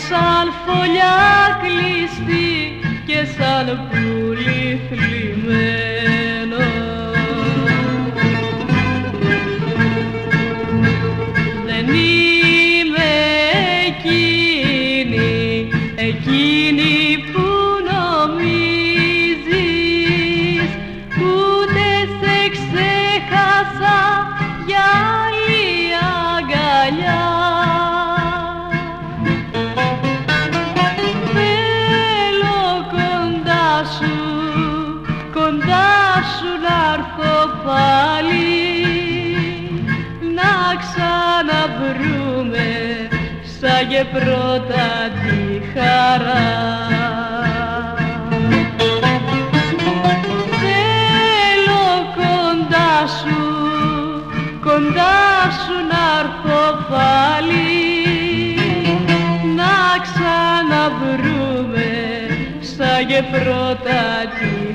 σαν φωλιά κλειστή και σαν πουλί θλιμμένο. Δεν είμαι εκείνη που νομίζεις, ούτε σε ξέχασα για άλλη αγκαλιά. Θέλω κοντά σου να'ρθω πάλι, να ξαναβρούμε σαν και πρώτα τη χαρά. Θέλω κοντά σου να'ρθω πάλι, να ξαναβρούμε σαν και πρώτα τη